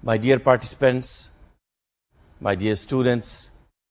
My dear participants, my dear students,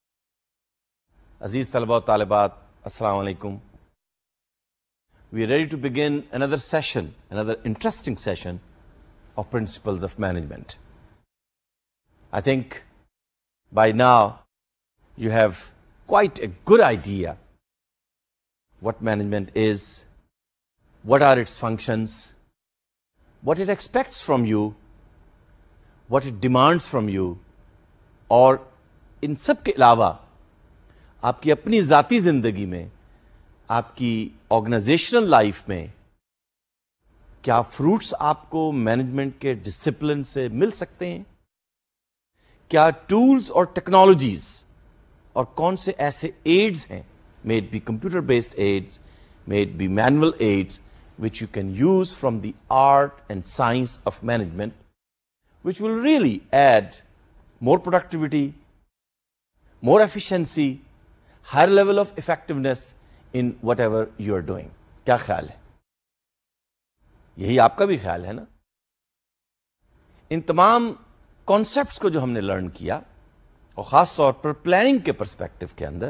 Aziz Talaba wa Talibat, Assalamu alaikum. We are ready to begin another session, another interesting session of Principles of Management. I think by now you have quite a good idea what management is, what are its functions, what it expects from you, what it demands from you, اور ان سب کے علاوہ آپ کی اپنی ذاتی زندگی میں، آپ کی آرگنائزیشنل لائف میں کیا فروٹس آپ کو مینجمنٹ کے ڈسپلن سے مل سکتے ہیں، کیا ٹولز اور ٹیکنالوجیز اور کون سے ایسے ایڈز ہیں، may it be computer based aids, may it be manual aids, which you can use from the art and science of management, which will really add more productivity, more efficiency, higher level of effectiveness in whatever you are doing. کیا خیال ہے؟ یہی آپ کا بھی خیال ہے نا؟ ان تمام کانسیپٹس کو جو ہم نے لرن کیا، اور خاص طور پر پلاننگ کے پرسپیکٹو کے اندر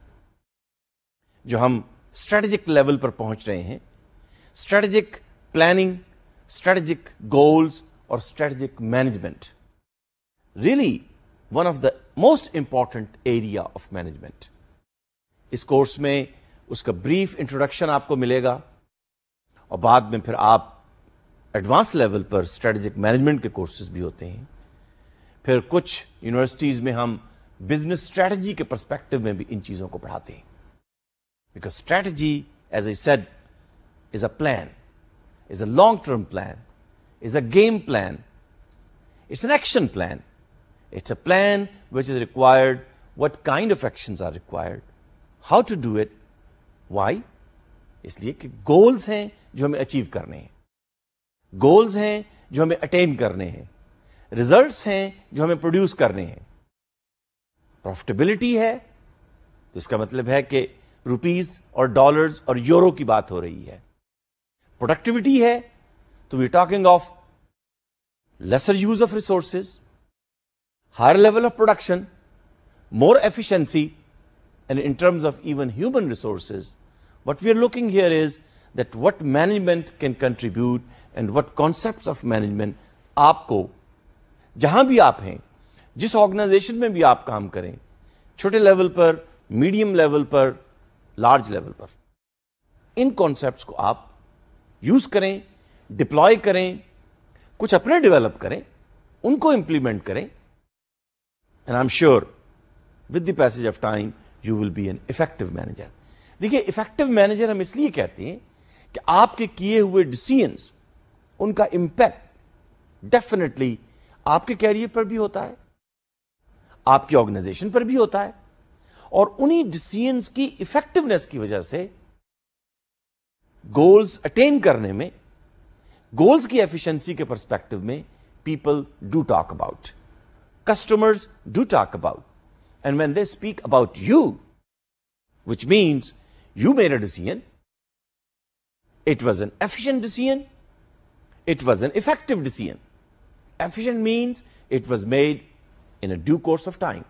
جو ہم اسٹریٹجک لیول پر پہنچ رہے ہیں، اسٹریٹجک پلاننگ، اسٹریٹجک گولز اور strategic management, really one of the most important area of management. اس کورس میں اس کا بریف انٹروڈکشن آپ کو ملے گا، اور بعد میں پھر آپ ایڈوانس لیول پر اسٹریٹجک مینجمنٹ کے کورسز بھی ہوتے ہیں. پھر کچھ یونیورسٹیز میں ہم بزنس اسٹریٹجی کے پرسپیکٹو میں بھی ان چیزوں کو پڑھاتے ہیں. Because strategy, as I said, is a plan, is a long-term plan, is a game plan, it's an action plan. It's a plan which is required, what kind of actions are required, how to do it, why. اس لیے کہ goals ہیں جو ہمیں achieve کرنے ہیں، goals ہیں جو ہمیں اٹین کرنے ہیں، ریزلٹس ہیں جو ہمیں پروڈیوس کرنے ہیں. پروفٹیبلٹی ہے تو اس کا مطلب ہے کہ روپیز اور ڈالرز اور یورو کی بات ہو رہی ہے. پروڈکٹیوٹی ہے تو we talking of lesser use of resources, higher level of production, more efficiency. And in terms of even human resources, what we are looking here is that what management can contribute and what concepts of management آپ کو جہاں بھی آپ ہیں، جس organization میں بھی آپ کام کریں، چھوٹے لیول پر، میڈیم لیول پر، لارج لیول پر، ان کانسیپٹس کو آپ یوز کریں، ڈپلوائے کریں، کچھ اپنے ڈیولپ کریں، ان کو امپلیمنٹ کریں. And I am sure with the passage of time you will be an effective manager. دیکھیے، افیکٹو مینیجر ہم اس لیے کہتے ہیں کہ آپ کے کیے ہوئے ڈیسیژنز، ان کا امپیکٹ ڈیفینیٹلی آپ کے کیریئر پر بھی ہوتا ہے، آپ کی آرگنائزیشن پر بھی ہوتا ہے، اور انہی ڈیسیژنز کی افیکٹونیس کی وجہ سے گولز اٹین کرنے میں، گولز کی ایفیشنسی کے پرسپیکٹو میں people do talk about, customers do talk about. And when they speak about you, which means you made a decision, it was an efficient decision, it was an effective decision. Efficient means it was made in a due course of time.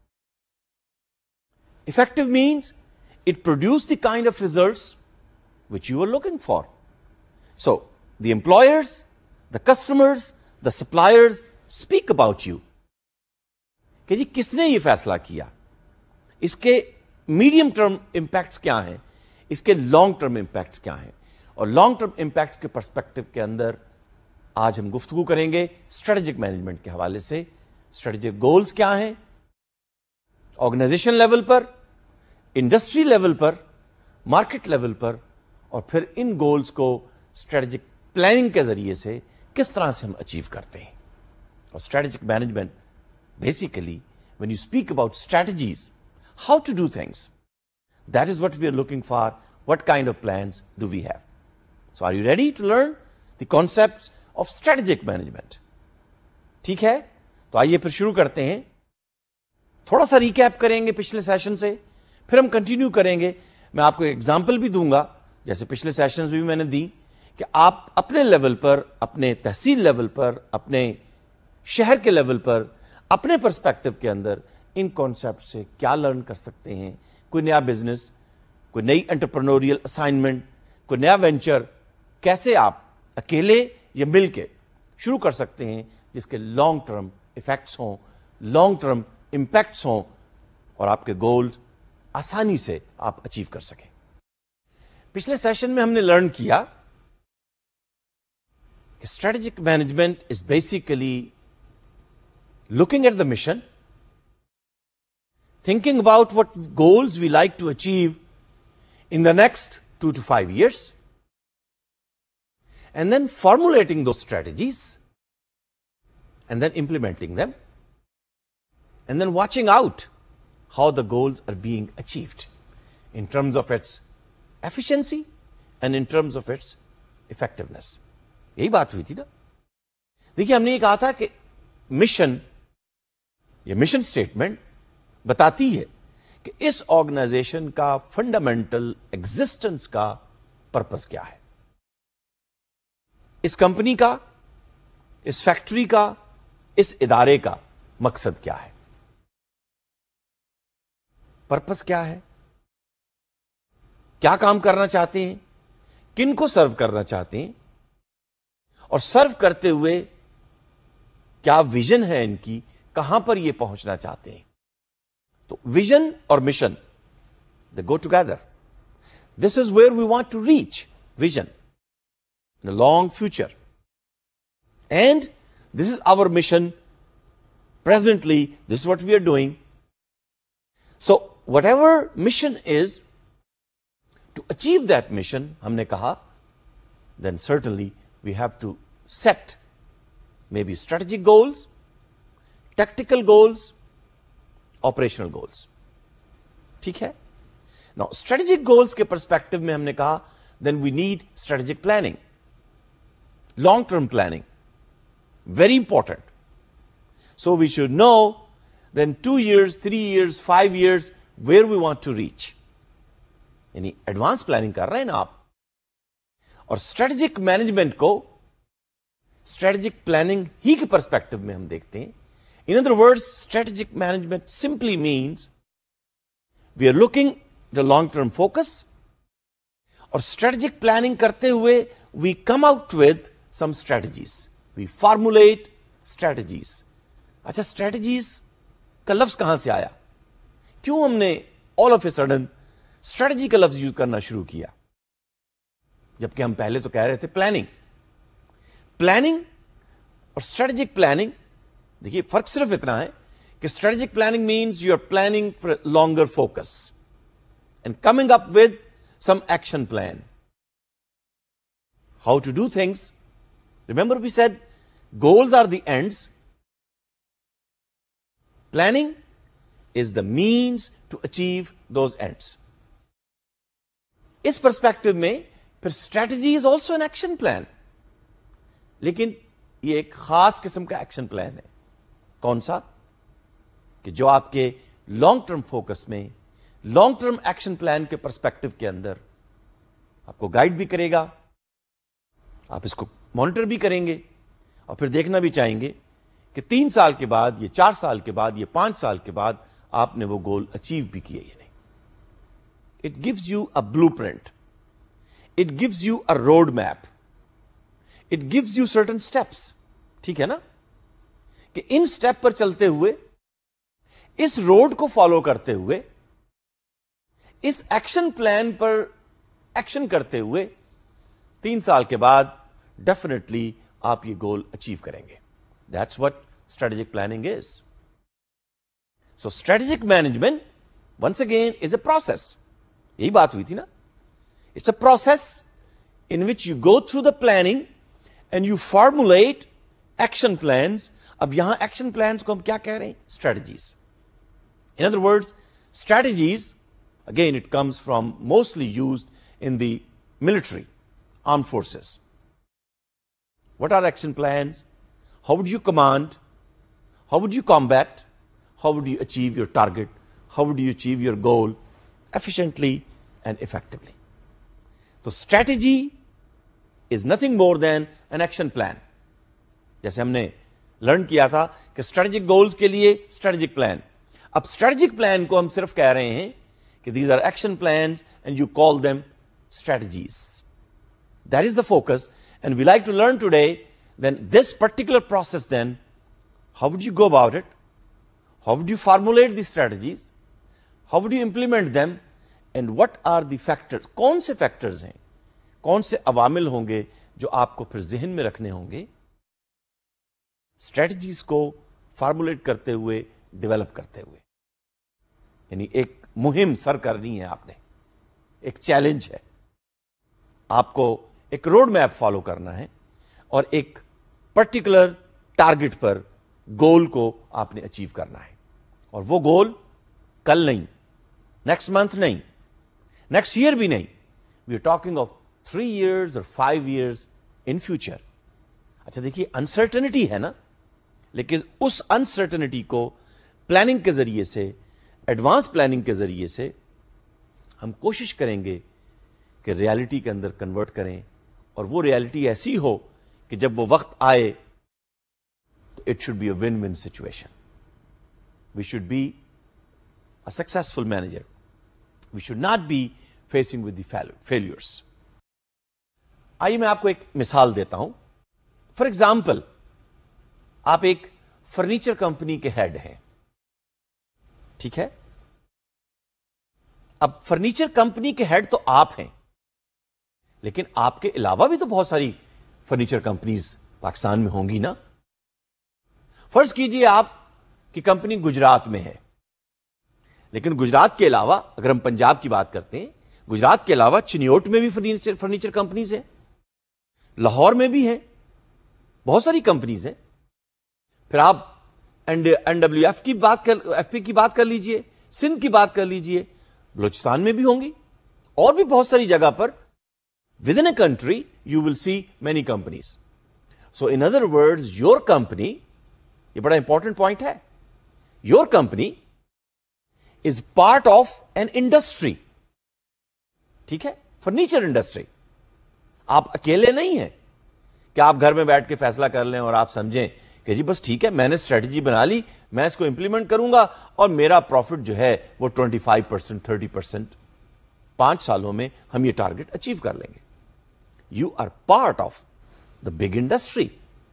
Effective means it produced the kind of results which you were looking for. So the employers, the customers, the suppliers speak about you. کہ جی کس نے یہ فیصلہ کیا، اس کے medium term impacts کیا ہیں، اس کے لانگ ٹرم امپیکٹس کیا ہیں. اور لانگ ٹرم امپیکٹس کے پرسپیکٹو کے اندر آج ہم گفتگو کریں گے اسٹریٹجک مینجمنٹ کے حوالے سے. اسٹریٹجک گولز کیا ہیں آرگنائزیشن لیول پر، انڈسٹری لیول پر، مارکیٹ لیول پر، اور پھر ان گولز کو اسٹریٹجک پلاننگ کے ذریعے سے کس طرح سے ہم اچیو کرتے ہیں. اور strategic management basically when you speak about strategies, how to do things, that is what we are looking for. What kind of plans do we have? So are you ready to learn the concepts of strategic management? ٹھیک ہے، تو آئیے پھر شروع کرتے ہیں. تھوڑا سا ریکیپ کریں گے پچھلے سیشن سے، پھر ہم کنٹینیو کریں گے. میں آپ کو ایگزامپل بھی دوں گا جیسے پچھلے سیشنز میں نے دی، کہ آپ اپنے لیول پر، اپنے تحصیل لیول پر، اپنے شہر کے لیول پر اپنے پرسپیکٹو کے اندر ان کانسیپٹ سے کیا لرن کر سکتے ہیں. کوئی نیا بزنس, کوئی نئی انٹرپرنوریل اسائنمنٹ, کوئی نیا وینچر کیسے آپ اکیلے یا مل کے شروع کر سکتے ہیں جس کے لانگ ٹرم ایفیکٹس ہوں, لانگ ٹرم امپیکٹس ہوں, اور آپ کے گول آسانی سے آپ اچیو کر سکیں. پچھلے سیشن میں ہم نے لرن کیا کہ strategic management is basically looking at the mission, thinking about what goals we like to achieve in the next 2 to 5 years, and then formulating those strategies, and then implementing them, and then watching out how the goals are being achieved in terms of its efficiency and in terms of its effectiveness. یہی بات ہوئی تھی نا. دیکھیے ہم نے یہ کہا تھا کہ مشن, یہ مشن اسٹیٹمنٹ بتاتی ہے کہ اس آرگنائزیشن کا فنڈامنٹل ایگزسٹنس کا پرپس کیا ہے, اس کمپنی کا, اس فیکٹری کا, اس ادارے کا مقصد کیا ہے, پرپس کیا ہے, کیا کام کرنا چاہتے ہیں, کن کو سرو کرنا چاہتے ہیں, اور سرو کرتے ہوئے کیا ویژن ہے ان کی, کہاں پر یہ پہنچنا چاہتے ہیں. تو ویژن اور mission they go together. This is where we want to reach vision in a long future, and this is our mission presently. This is what we are doing. So whatever mission is, to achieve that mission, ہم نے کہا, then certainly we have to set maybe strategic goals, tactical goals, operational goals. ٹھیک ہے. Now strategic goals کے perspective میں ہم نے کہا then we need strategic planning, long term planning, very important. So we should know then 2 years, 3 years, 5 years where we want to reach. یعنی advance planning کر رہے ہیں نا آپ. اور اسٹریٹجک مینجمنٹ کو اسٹریٹجک پلاننگ ہی کے پرسپیکٹو میں ہم دیکھتے ہیں. In other words strategic management simply means we are looking the long term focus, اور اسٹریٹجک پلاننگ کرتے ہوئے we come out with some strategies, we formulate strategies. اچھا اسٹریٹجیز کا لفظ کہاں سے آیا, کیوں ہم نے all of a sudden strategy کا لفظ یوز کرنا شروع کیا, جبکہ ہم پہلے تو کہہ رہے تھے پلاننگ. پلاننگ اور اسٹریٹجک پلاننگ, دیکھیے فرق صرف اتنا ہے کہ strategic planning means you are planning for longer focus and coming up with some action plan, how to do things. Remember we said goals are the ends, planning is the means to achieve those ends. اس perspective میں پھر strategy is also an action plan, لیکن یہ ایک خاص قسم کا action plan ہے. کون سا؟ کہ جو آپ کے لانگ ٹرم فوکس میں, لانگ ٹرم ایکشن پلان کے پرسپیکٹو کے اندر آپ کو گائیڈ بھی کرے گا, آپ اس کو مانیٹر بھی کریں گے, اور پھر دیکھنا بھی چاہیں گے کہ 3 سال کے بعد, یہ 4 سال کے بعد, یہ 5 سال کے بعد آپ نے وہ گول اچیو بھی کیے یا نہیں. It gives you a blueprint, it gives you a road map, it gives you certain steps. ٹھیک ہے نا, کہ ان اسٹیپ پر چلتے ہوئے, اس روڈ کو فالو کرتے ہوئے, اس ایکشن پلان پر ایکشن کرتے ہوئے 3 سال کے بعد ڈیفینیٹلی آپ یہ گول اچیو کریں گے. That's what strategic planning is. So strategic management, once again, is a process. یہی بات ہوئی تھی نا. It's a process in which you go through the planning and you formulate action plans. اب یہاں action plans کو ہم کیا کہہ رہے ہیں؟ Strategies. In other words, strategies, again it comes from mostly used in the military, armed forces. What are action plans? How would you command? How would you combat? How would you achieve your target? How would you achieve your goal efficiently and effectively? So strategy is nothing more than an action plan. جیسے ہم نے learn کیا تھا کہ strategic goals کے لیے strategic plan. اب strategic plan کو ہم صرف کہہ رہے ہیں کہ these are action plans and you call them strategies. That is the focus and we like to learn today then this particular process. Then how would you go about it? How would you formulate the strategies? How would you implement them? And what are the factors? کون سے factors ہیں، کون سے عوامل ہوں گے جو آپ کو پھر ذہن میں رکھنے ہوں گے اسٹریٹجیز کو فارمولیٹ کرتے ہوئے، ڈیولپ کرتے ہوئے. یعنی ایک مہم سر کرنی ہے آپ نے، ایک چیلنج ہے، آپ کو ایک روڈ میپ فالو کرنا ہے اور ایک پرٹیکولر ٹارگٹ پر گول کو آپ نے اچیو کرنا ہے. اور وہ گول کل نہیں، نیکسٹ منتھ نہیں، نیکسٹ ایئر بھی نہیں. We are talking of 3 years اور 5 years ان فیوچر. اچھا دیکھیے انسرٹنٹی ہے نا، لیکن اس انسرٹنٹی کو پلاننگ کے ذریعے سے، ایڈوانس پلاننگ کے ذریعے سے ہم کوشش کریں گے کہ ریالٹی کے اندر کنورٹ کریں، اور وہ ریالٹی ایسی ہو کہ جب وہ وقت آئے تو it should be a win win situation. We should be a successful manager. We should not be facing with the failures. آئیے میں آپ کو ایک مثال دیتا ہوں. فار ایگزامپل آپ ایک فرنیچر کمپنی کے ہیڈ ہیں، ٹھیک ہے؟ اب فرنیچر کمپنی کے ہیڈ تو آپ ہیں، لیکن آپ کے علاوہ بھی تو بہت ساری فرنیچر کمپنیز پاکستان میں ہوں گی نا. فرض کیجئے آپ کی کمپنی گجرات میں ہے، لیکن گجرات کے علاوہ اگر ہم پنجاب کی بات کرتے ہیں، گجرات کے علاوہ چنیوٹ میں بھی فرنیچر کمپنیز ہیں، لاہور میں بھی ہیں، بہت ساری کمپنیز ہیں. پھر آپ NWF کی بات FP کی بات کر لیجئے، سندھ کی بات کر لیجئے، بلوچستان میں بھی ہوں گی، اور بھی بہت ساری جگہ پر. With in a country you will see many companies. So in other words your company, یہ بڑا امپورٹنٹ پوائنٹ ہے، your company is part of an industry. ٹھیک ہے؟ Furniture industry. آپ اکیلے نہیں ہیں کہ آپ گھر میں بیٹھ کے فیصلہ کر لیں اور آپ سمجھیں کہ جی بس ٹھیک ہے، میں نے اسٹریٹجی بنا لی، میں اس کو امپلیمنٹ کروں گا اور میرا پروفٹ جو ہے وہ 25%، 30%، 5 سالوں میں ہم یہ ٹارگٹ اچیو کر لیں گے. You are part of the big industry.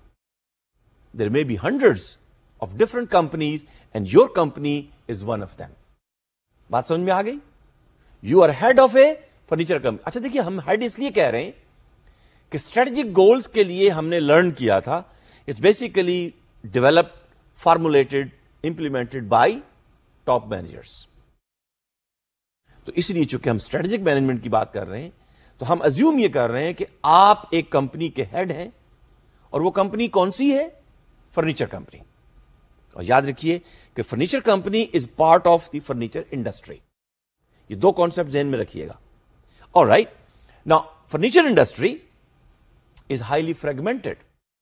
There may be hundreds of different companies and your company is one of them. بات سمجھ میں آ گئی؟ You are head of a furniture company. اچھا دیکھیے ہم ہیڈ اس لیے کہہ رہے ہیں کہ اسٹریٹجک گولز کے لیے ہم نے لرن کیا تھا، it's basically developed, formulated, implemented by top managers. تو اس لیے چونکہ ہم اسٹریٹجک مینجمنٹ کی بات کر رہے ہیں تو ہم ازیوم یہ کر رہے ہیں کہ آپ ایک کمپنی کے ہیڈ ہیں، اور وہ کمپنی کون سی ہے؟ Furniture company. اور یاد رکھیے کہ furniture company is part of the furniture industry. یہ 2 کانسیپٹ ذہن میں رکھیے گا. Alright, now furniture industry is highly fragmented.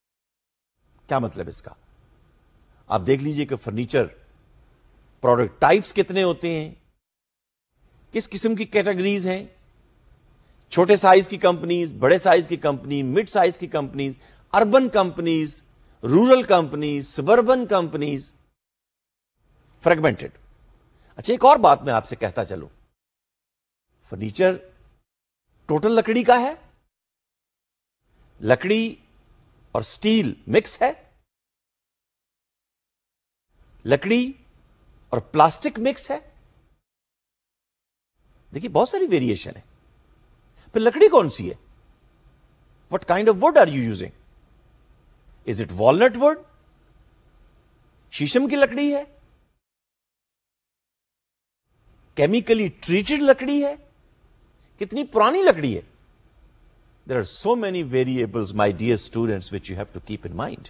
کیا مطلب اس کا؟ آپ دیکھ لیجئے کہ فرنیچر پروڈکٹ ٹائپس کتنے ہوتے ہیں، کس قسم کی کیٹیگریز ہیں، چھوٹے سائز کی کمپنیز، بڑے سائز کی کمپنی، مڈ سائز کی companies, urban companies, rural companies, suburban companies, fragmented. اچھا ایک اور بات میں آپ سے کہتا چلوں، فرنیچر ٹوٹل لکڑی کا ہے، لکڑی اور سٹیل مکس ہے، لکڑی اور پلاسٹک مکس ہے. دیکھیے بہت ساری ویریشن ہے. پھر لکڑی کون سی ہے؟ What kind of wood are you using? Is it walnut wood? شیشم کی لکڑی ہے؟ کیمیکلی ٹریٹڈ لکڑی ہے؟ کتنی پرانی لکڑی ہے؟ There are so many variables, my dear students, which you have to keep in mind.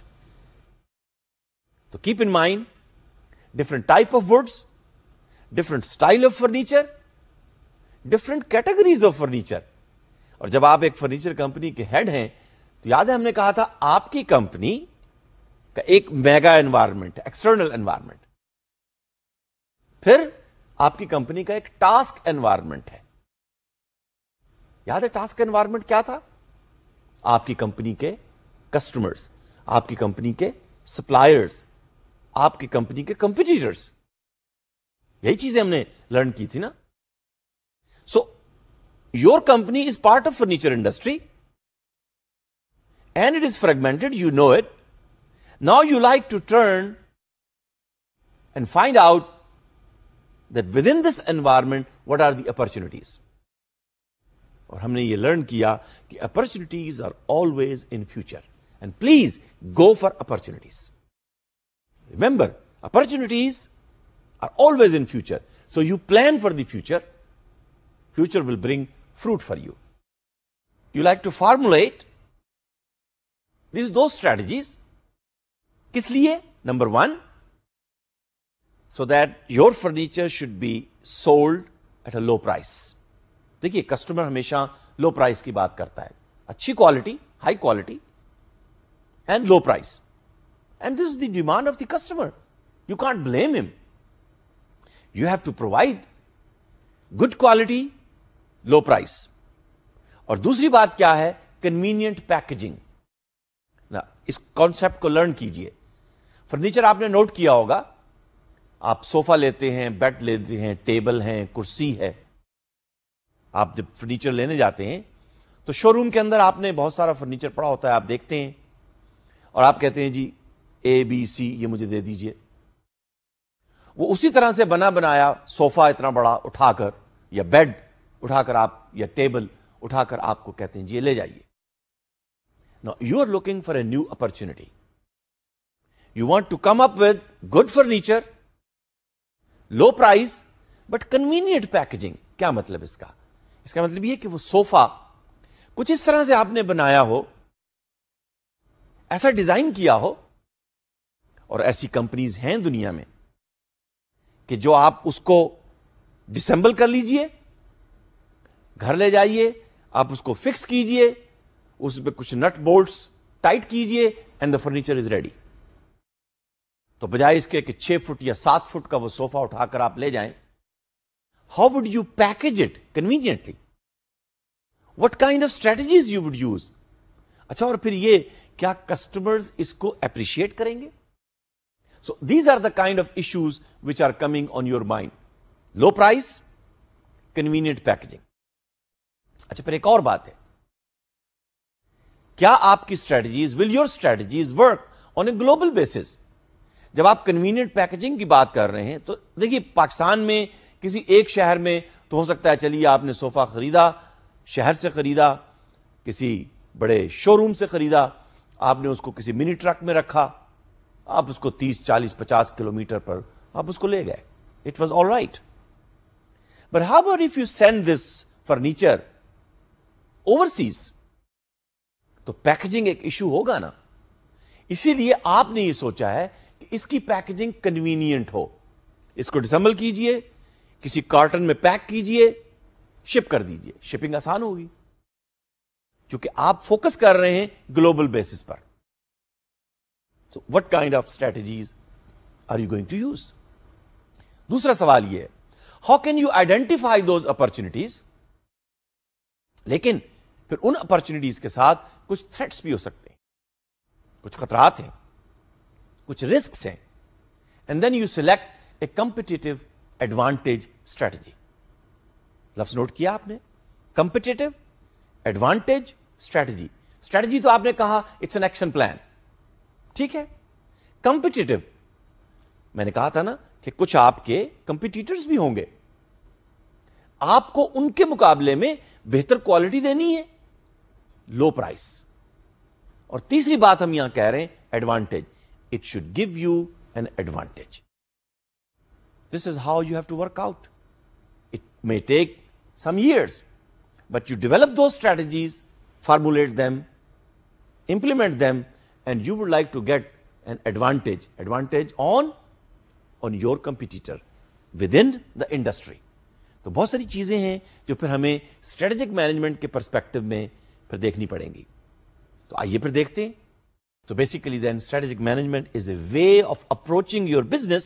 So keep in mind different type of woods, different style of furniture, different categories of furniture. اور جب آپ ایک furniture company کے head ہیں تو یاد ہے ہم نے کہا تھا آپ کی کمپنی کا ایک میگا انوائرمنٹ، ایکسٹرنل انوائرمنٹ، پھر آپ کی کمپنی کا ایک ٹاسک انوائرمنٹ ہے. یاد ہے ٹاسک انوائرمنٹ کیا تھا؟ آپ کی کمپنی کے کسٹمرز، آپ کی کمپنی کے سپلائرز آپ کی کمپنی کے کمپیٹیٹرز. یہی چیزیں ہم نے لرن کی تھی نا. So your company is part of furniture industry and it is fragmented, you know it. Now you like to turn and find out that with in this environment what are the opportunities. اور ہم نے یہ learn کیا کہ opportunities are always in future, and please go for opportunities. Remember, opportunities are always in future. So you plan for the future. Future will bring fruit for you. You like to formulate those strategies. Kis liye? Number one, so that your furniture should be sold at a low price. دیکھیے, customer ہمیشہ low price کی بات کرتا ہے. اچھی quality, high quality and low price. And this is the demand of the customer. You can't blame him. You have to provide good quality, low price. اور دوسری بات کیا ہے؟ Convenient packaging. اس کانسیپٹ کو لرن کیجئے. فرنیچر آپ نے نوٹ کیا ہوگا, آپ صوفہ لیتے ہیں, بیڈ لیتے ہیں, ٹیبل ہیں, کرسی ہے. آپ جب فرنیچر لینے جاتے ہیں تو شو روم کے اندر آپ نے بہت سارا فرنیچر پڑا ہوتا ہے, آپ دیکھتے ہیں اور آپ کہتے ہیں جی اے بی سی یہ مجھے دے دیجئے. وہ اسی طرح سے بنا بنایا صوفہ اتنا بڑا اٹھا کر, یا بیڈ اٹھا کر آپ, یا ٹیبل اٹھا کر آپ کو کہتے ہیں جی یہ لے جائیے. Now you are looking for a new opportunity. You want to come up with good furniture, low price, but convenient packaging. کیا مطلب اس کا؟ اس کا مطلب یہ کہ وہ صوفہ کچھ اس طرح سے آپ نے بنایا ہو, ایسا ڈیزائن کیا ہو, اور ایسی کمپنیز ہیں دنیا میں کہ جو آپ اس کو ڈسمبل کر لیجئے, گھر لے جائیے, آپ اس کو فکس کیجئے, اس پہ کچھ نٹ بولٹس ٹائٹ کیجئے, and the furniture is ready. تو بجائے اس کے کہ 6 فٹ یا 7 فٹ کا وہ صوفہ اٹھا کر آپ لے جائیں, how would you package it conveniently? What kind of strategies you would use? اچھا, اور پھر یہ کیا کسٹمرز اس کو اپریشیٹ کریں گے؟ So these are the kind of issues which are coming on your mind. Low price, convenient packaging. اچھا, پھر ایک اور بات ہے, کیا آپ کی strategies, will your strategies work on a global basis? جب آپ convenient packaging کی بات کر رہے ہیں تو دیکھیے, پاکستان میں کسی ایک شہر میں تو ہو سکتا ہے چلیے آپ نے صوفہ خریدا, شہر سے خریدا, کسی بڑے شو روم سے خریدا, آپ نے اس کو کسی منی ٹرک میں رکھا, آپ اس کو 30, 40, 50 کلومیٹر پر آپ اس کو لے گئے. It was all right. But how about if you send this furniture overseas? تو پیکجنگ ایک ایشو ہوگا نا. اسی لیے آپ نے یہ سوچا ہے کہ اس کی پیکجنگ کنوینئنٹ ہو. اس کو ڈسمبل کیجئے, کسی کارٹن میں پیک کیجئے, شپ کر دیجئے. شپنگ آسان ہوگی کیونکہ آپ فوکس کر رہے ہیں گلوبل بیسس پر. So what kind of strategies are you going to use? دوسرا سوال یہ ہے, how can you identify those opportunities? لیکن پھر ان اپرچونٹیز کے ساتھ کچھ تھریٹس بھی ہو سکتے ہیں, کچھ خطرات ہیں, کچھ رسکس ہیں. And then you select a competitive advantage strategy. لفظ نوٹ کیا آپ نے, competitive advantage strategy. strategy تو آپ نے کہا it's an action plan. ٹھیک ہے. کمپٹیٹو, میں نے کہا تھا نا کہ کچھ آپ کے کمپیٹیٹرز بھی ہوں گے, آپ کو ان کے مقابلے میں بہتر کوالٹی دینی ہے, لو پرائس. اور تیسری بات ہم یہاں کہہ رہے ہیں advantage, it should give you an advantage. This is how you have to work out. It may take some years, but you develop those strategies, formulate them, implement them, and you would like to get an advantage on your competitor within the industry. تو بہت ساری چیزیں ہیں جو پھر ہمیں strategic management کے perspective میں پھر دیکھنی پڑیں گی. تو آئیے پھر دیکھتے ہیں. So basically then strategic management is a way of approaching your business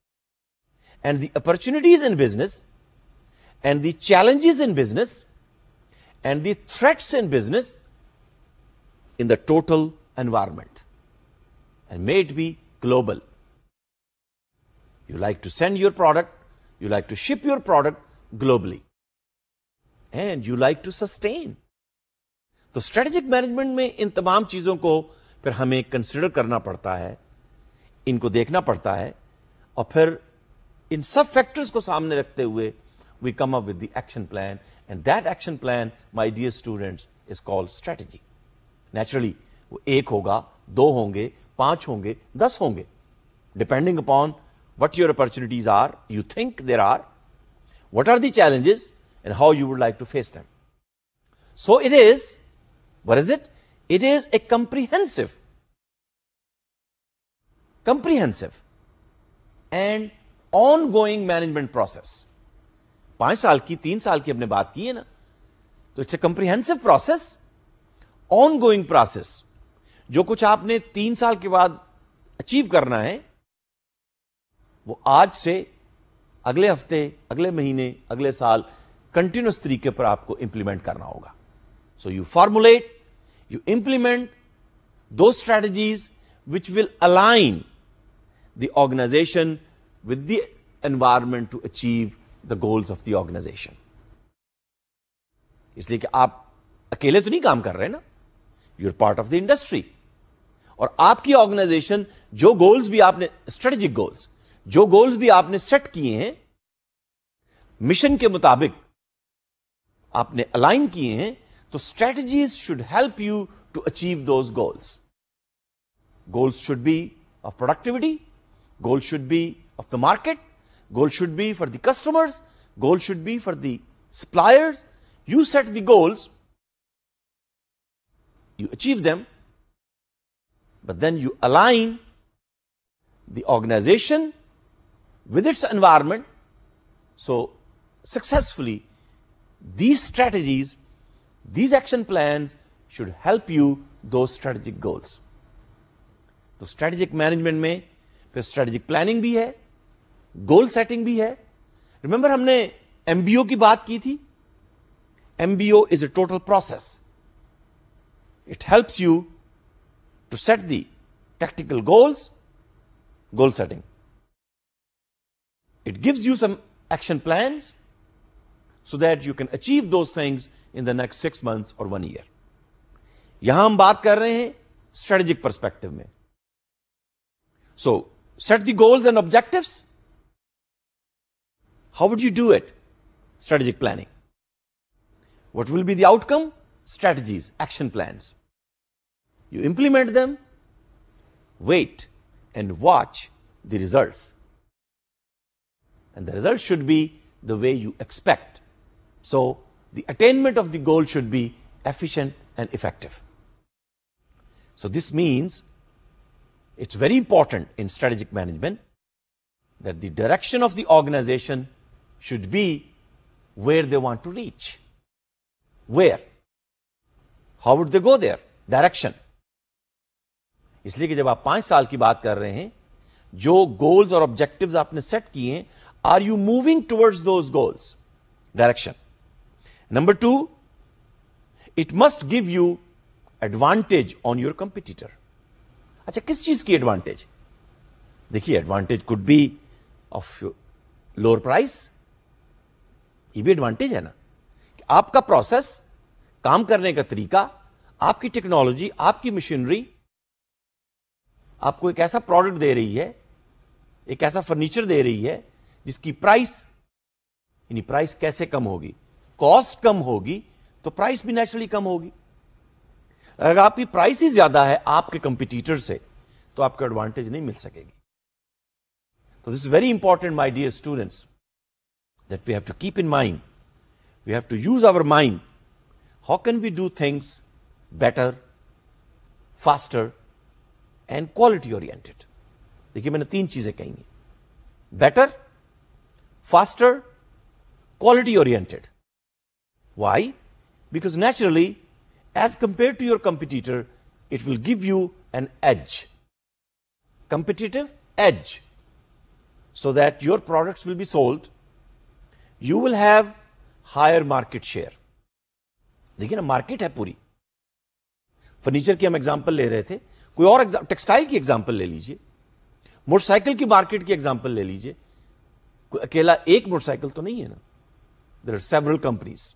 and the opportunities in business and the challenges in business and the threats in business in the total environment. and may it be global. You like to send your product, you like to ship your product globally, and you like to sustain. تو strategic management میں ان تمام چیزوں کو پھر ہمیں consider کرنا پڑتا ہے, ان کو دیکھنا پڑتا ہے, اور پھر ان سب فیکٹرز کو سامنے رکھتے ہوئے we come up with the action plan, and that action plan, my dear students, is called strategy. Naturally وہ 1 ہوگا, 2 ہوں گے, 5 ہوں گے, 10 ہوں گے, depending upon what your opportunities are, you think there are, what are the challenges, and how you would like to face them. So it is, what is it? It is a comprehensive and ongoing management process. 5 سال کی, 3 سال کی ہم نے بات کی ہے نا, تو it's a comprehensive process, ongoing process. جو کچھ آپ نے 3 سال کے بعد اچیو کرنا ہے, وہ آج سے اگلے ہفتے, اگلے مہینے, اگلے سال کنٹینیوس طریقے پر آپ کو امپلیمنٹ کرنا ہوگا. So you formulate, you implement those strategies which will align the organization with the environment to achieve the goals of the organization. اس لیے کہ آپ اکیلے تو نہیں کام کر رہے نا, you are part of the industry, اور آپ کی آرگنائزیشن جو گولز بھی آپ نے, اسٹریٹجک گولز, جو گولز بھی آپ نے سیٹ کیے ہیں, مشن کے مطابق آپ نے الائن کیے ہیں, تو strategies should help you to achieve those goals. Goals should be of productivity, goal should be of the market, goal should be for the customers, goal should be for the suppliers. You set the goals, you achieve them, but then you align the organization with its environment. So successfully, these strategies, these action plans should help you those strategic goals. تو strategic management میں پھر strategic planning بھی ہے, goal setting بھی ہے. Remember ہم نے MBO کی بات کی تھی. MBO is a total process. It helps you to set the tactical goals, goal setting. It gives you some action plans so that you can achieve those things in the next 6 months or 1 year. یہاں ہم بات کر رہے ہیں strategic perspective میں. So, set the goals and objectives. How would you do it? Strategic planning. What will be the outcome? Strategies, action plans. You implement them, wait and watch the results. And the results should be the way you expect. So, the attainment of the goal should be efficient and effective. So, this means it's very important in strategic management that the direction of the organization should be where they want to reach. Where? How would they go there? Direction. اس لیے کہ جب آپ 5 سال کی بات کر رہے ہیں, جو گولز اور آبجیکٹوز آپ نے سیٹ کیے ہیں, are you moving towards those goals? Direction. Number 2, it must give you advantage on your competitor. اچھا, کس چیز کی ایڈوانٹیج؟ دیکھیے, advantage could be of lower price. یہ بھی ایڈوانٹیج ہے نا, کہ آپ کا پروسیس, کام کرنے کا طریقہ, آپ کی ٹیکنالوجی, آپ کی مشینری آپ کو ایک ایسا پروڈکٹ دے رہی ہے, ایک ایسا فرنیچر دے رہی ہے جس کی پرائس, یعنی پرائس کیسے کم ہوگی؟ کاسٹ کم ہوگی تو پرائس بھی نیچرلی کم ہوگی. اگر آپ کی پرائس ہی زیادہ ہے آپ کے کمپیٹیٹر سے, تو آپ کو ایڈوانٹیج نہیں مل سکے گی. تو this is very important my dear students, that we have to keep in mind, we have to use our mind. How can we do things better, faster and quality oriented. دیکھیے, میں نے 3 چیزیں کہی ہیں: better, faster, quality oriented. Why? Because naturally as compare to your competitor it will give you an edge, competitive edge, so that your products will be sold. You will have higher market share. دیکھیں نا, market ہے پوری. Furniture کی ہم example لے رہے تھے, کوئی اور ٹیکسٹائل کی ایگزامپل لے لیجئے, موٹر سائیکل کی مارکیٹ کی ایگزامپل لے لیجئے. کوئی اکیلا ایک موٹر سائیکل تو نہیں ہے نا, there are several companies.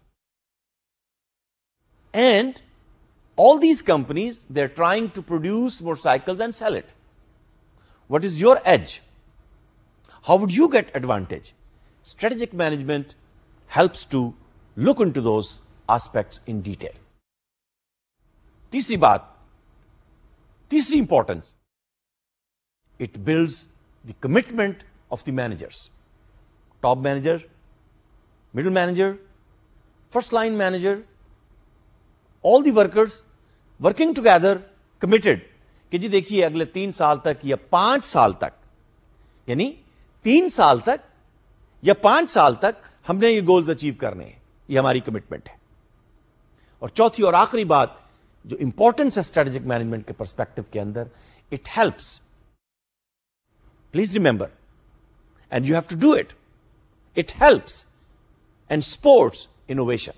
And all these companies, they're trying to produce motorcycles and sell it. What is your edge? How would you get advantage? Strategic management helps to look into those aspects in detail. تیسری بات, تیسری importance, it builds the commitment of the managers. Top manager, middle manager, first line manager, all the workers working together, committed کہ جی دیکھیے اگلے 3 سال تک یا 5 سال تک, یعنی 3 سال تک یا 5 سال تک ہم نے یہ گولز اچیو کرنے ہیں, یہ ہماری کمٹمنٹ ہے. اور چوتھی اور آخری بات جو امپورٹنس ہے اسٹریٹجک مینجمنٹ کے پرسپیکٹو کے اندر, it helps, please remember and you have to do it, it helps and supports innovation.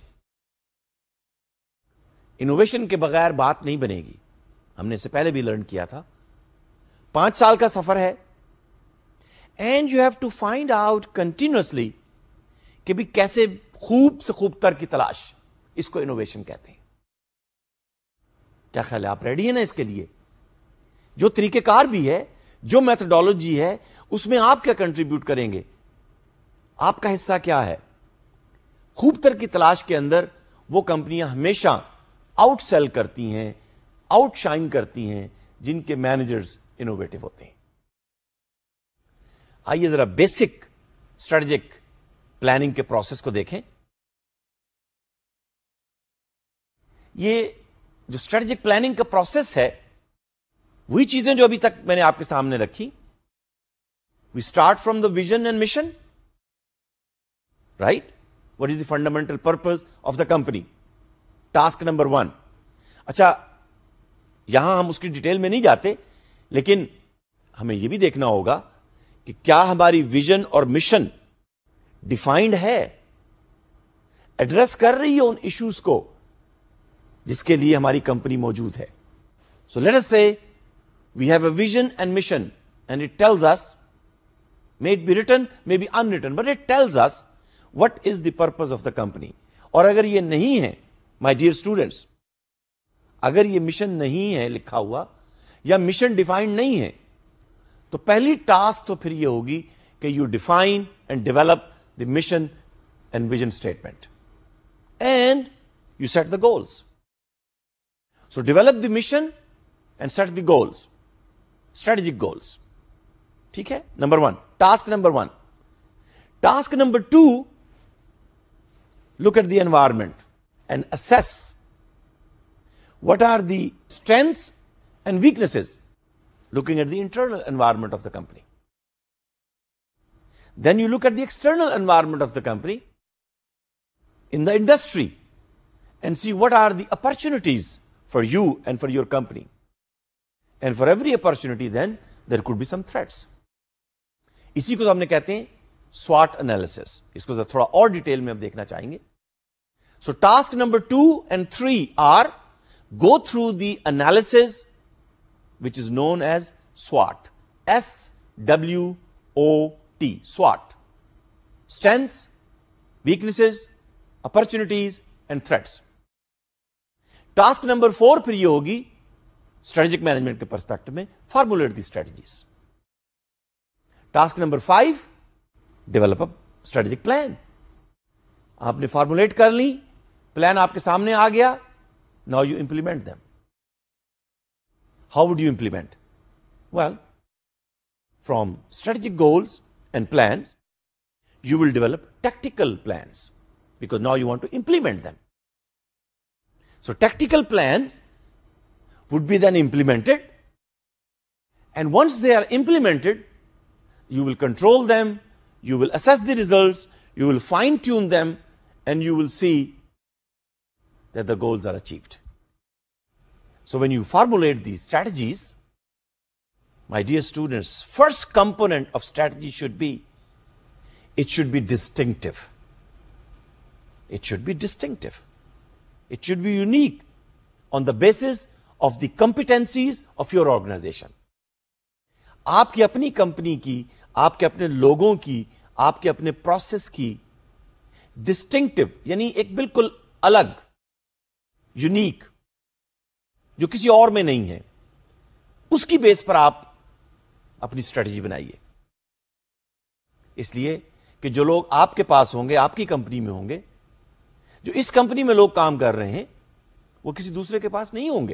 Innovation کے بغیر بات نہیں بنے گی. ہم نے اس سے پہلے بھی لرن کیا تھا, 5 سال کا سفر ہے, and you have to find out continuously کہ بھی کیسے خوب سے خوب تر کی تلاش, اس کو انوویشن کہتے ہیں. کیا خیال ہے, آپ ریڈی ہیں نا اس کے لیے؟ جو طریقہ کار بھی ہے, جو میتھڈالوجی ہے, اس میں آپ کیا کنٹریبیوٹ کریں گے, آپ کا حصہ کیا ہے؟ خوب تر کی تلاش کے اندر وہ کمپنیاں ہمیشہ آؤٹ سیل کرتی ہیں, آؤٹ شائن کرتی ہیں جن کے مینیجرز انوویٹو ہوتے ہیں. آئیے ذرا بیسک اسٹریٹجک پلاننگ کے پروسیس کو دیکھیں. یہ جو اسٹریٹجک پلاننگ کا پروسیس ہے, وہی چیزیں جو ابھی تک میں نے آپ کے سامنے رکھی. We start from the vision and mission, right. What is the fundamental purpose of the company, task number 1. اچھا, یہاں ہم اس کی ڈیٹیل میں نہیں جاتے, لیکن ہمیں یہ بھی دیکھنا ہوگا کہ کیا ہماری ویژن اور مشن ڈیفائنڈ ہے, ایڈریس کر رہی ہے ان ایشوز کو جس کے لیے ہماری کمپنی موجود ہے. سو let us say we have a vision and mission and it tells us, may it be written, may be unwritten, but it tells us what is the purpose of the company. اور اگر یہ نہیں ہے مائی dear students, اگر یہ mission نہیں ہے لکھا ہوا یا مشن ڈیفائنڈ نہیں ہے, تو پہلی ٹاسک تو پھر یہ ہوگی کہ you define and develop the mission and vision statement and you set the goals. So develop the mission and set the goals, strategic goals. ٹھیک ہے, number 1, task number 1. Task number 2, look at the environment and assess what are the strengths and weaknesses, looking at the internal environment of the company. Then you look at the external environment of the company in the industry and see what are the opportunities for you and for your company. And for every opportunity then there could be some threats. اسی کو ہم نے کہتے ہیں SWOT analysis. اس کو تھوڑا اور detail میں اب دیکھنا چاہیں گے. So task number 2 and 3 are go through the analysis which is known as SWOT. SWOT. SWOT. Strengths, weaknesses, opportunities and threats. Task number 4 پھر یہ ہوگی strategic management کے پرسپیکٹو میں formulate the strategies. Task number 5, develop a strategic plan. آپ نے formulate کر لی, plan آپ کے سامنے آ گیا, now you implement them. How would you implement? Well, from strategic goals and plans, you will develop tactical plans because now you want to implement them. So tactical plans would be then implemented, and once they are implemented, you will control them, you will assess the results, you will fine-tune them, and you will see that the goals are achieved. So when you formulate these strategies, my dear students, first component of strategy should be, it should be distinctive. It should be distinctive. It should be unique on the basis of the competencies of your organization. آپ کی اپنی company کی، آپ کے اپنے لوگوں کی، آپ کے اپنے پروسیس کی ڈسٹنکٹیو، یعنی ایک بالکل الگ، یونیک، جو کسی اور میں نہیں ہے، اس کی بیس پر آپ اپنی اسٹریٹجی بنائیے. اس لیے کہ جو لوگ آپ کے پاس ہوں گے، آپ کی کمپنی میں ہوں گے، جو اس کمپنی میں لوگ کام کر رہے ہیں، وہ کسی دوسرے کے پاس نہیں ہوں گے.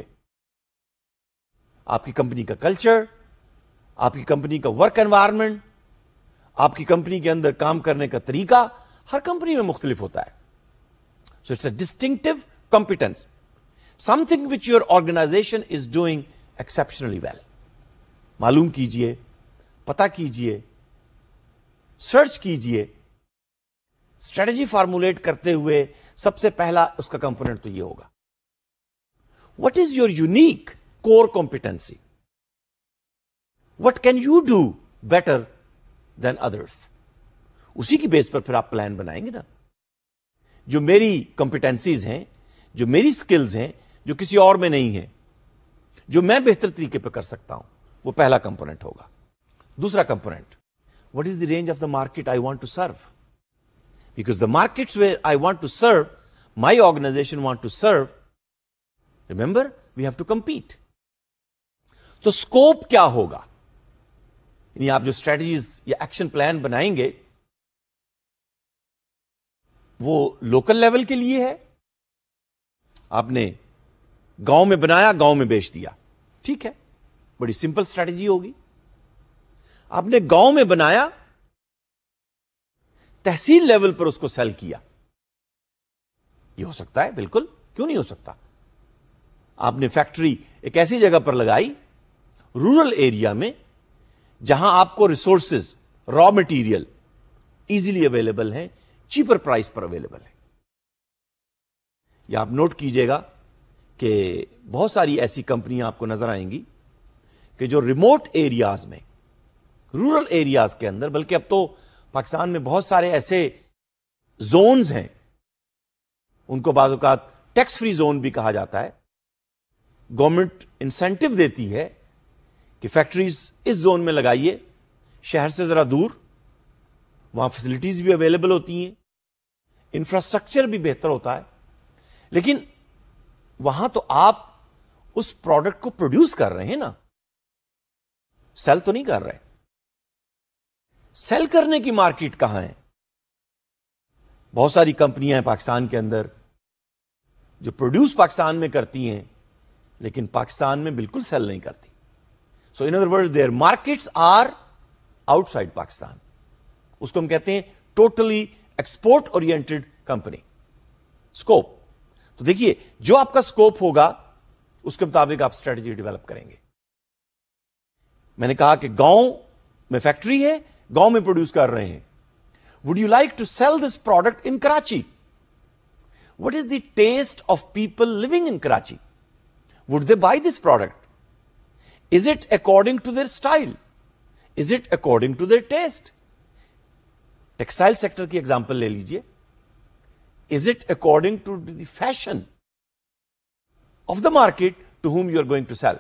آپ کی کمپنی کا کلچر، آپ کی کمپنی کا ورک انوائرمنٹ، آپ کی کمپنی کے اندر کام کرنے کا طریقہ ہر کمپنی میں مختلف ہوتا ہے. So it's a distinctive competence, something which your organization is doing exceptionally well. معلوم کیجئے، پتا کیجئے، سرچ کیجئے. اسٹریٹجی فارمولیٹ کرتے ہوئے سب سے پہلا اس کا کمپوننٹ تو یہ ہوگا، what is your unique core competency? What can you do better than others? اسی کی بیس پر پھر آپ پلان بنائیں گے نا. جو میری کمپیٹنسیز ہیں، جو میری سکلز ہیں، جو کسی اور میں نہیں ہیں، جو میں بہتر طریقے پہ کر سکتا ہوں، وہ پہلا کمپوننٹ ہوگا. دوسرا component, what is the range of the market I want to serve? Because the markets where I want to serve, my organization want to serve, remember, we have to compete. تو scope کیا ہوگا؟ یعنی آپ جو strategies یا action plan بنائیں گے، وہ لوکل لیول کے لیے ہے. آپ نے گاؤں میں بنایا، گاؤں میں بیچ دیا، ٹھیک ہے، بڑی سمپل اسٹریٹجی ہوگی. آپ نے گاؤں میں بنایا، تحصیل لیول پر اس کو سیل کیا، یہ ہو سکتا ہے، بالکل، کیوں نہیں ہو سکتا. آپ نے فیکٹری ایک ایسی جگہ پر لگائی رورل ایریا میں جہاں آپ کو resources, raw material easily available ہیں، چیپر پرائس پر اویلیبل ہے. یا آپ نوٹ کیجئے گا کہ بہت ساری ایسی کمپنیاں آپ کو نظر آئیں گی کہ جو ریموٹ ایریاز میں، رورل ایریاز کے اندر، بلکہ اب تو پاکستان میں بہت سارے ایسے زونز ہیں، ان کو بعض اوقات ٹیکس فری زون بھی کہا جاتا ہے. گورنمنٹ انسینٹو دیتی ہے کہ فیکٹریز اس زون میں لگائیے، شہر سے ذرا دور، وہاں فیسلٹیز بھی اویلیبل ہوتی ہیں، انفراسٹرکچر بھی بہتر ہوتا ہے. لیکن وہاں تو آپ اس پروڈکٹ کو پروڈیوس کر رہے ہیں نا، سیل تو نہیں کر رہے. سیل کرنے کی مارکیٹ کہاں ہے؟ بہت ساری کمپنیاں ہیں پاکستان کے اندر جو پروڈیوس پاکستان میں کرتی ہیں، لیکن پاکستان میں بالکل سیل نہیں کرتی. So in other words their markets are outside Pakistan. اس کو ہم کہتے ہیں totally export oriented company. Scope, تو دیکھیے جو آپ کا اسکوپ ہوگا اس کے مطابق آپ اسٹریٹجی ڈیولپ کریں گے. میں نے کہا کہ گاؤں میں فیکٹری ہے، گاؤں میں پروڈیوس کر رہے ہیں. Would you like to sell this product in Karachi? What is the taste of people living in Karachi? Would they buy this product? Is it according to their style? Is it according to their taste? Textile sector کی example لے لیجیے. Is it according to the fashion of the market to whom you are going to sell?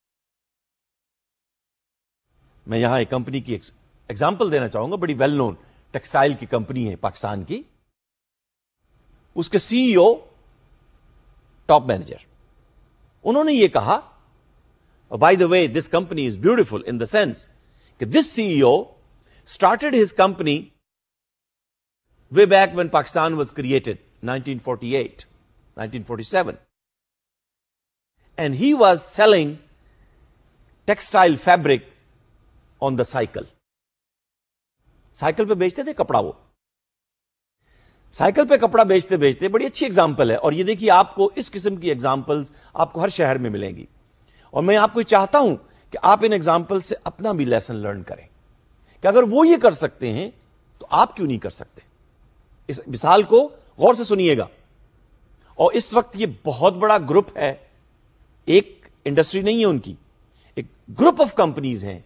میں یہاں ایک company کی example دینا چاہوں گا، بڑی ویل نون ٹیکسٹائل کی کمپنی ہے پاکستان کی. اس کے سی ای او، ٹاپ مینیجر، انہوں نے یہ کہا، by the way this company is beautiful in the sense کہ this C E O started his company way back when Pakistan was created, 1948, 1947. And he was selling textile fabric on the cycle. Cycle پہ بیچتے تھے کپڑا. وہ cycle پہ کپڑا بیچتے بیچتے، بڑی اچھی ایگزامپل ہے. اور یہ دیکھیے آپ کو اس قسم کی ایگزامپلز آپ کو ہر شہر میں ملیں گی. اور میں آپ کو چاہتا ہوں کہ آپ ان ایگزامپل سے اپنا بھی لیسن لرن کریں کہ اگر وہ یہ کر سکتے ہیں تو آپ کیوں نہیں کر سکتے. اس مثال کو غور سے سنیے گا. اور اس وقت یہ بہت بڑا گروپ ہے، ایک انڈسٹری نہیں ہے ان کی، ایک گروپ آف کمپنیز ہیں.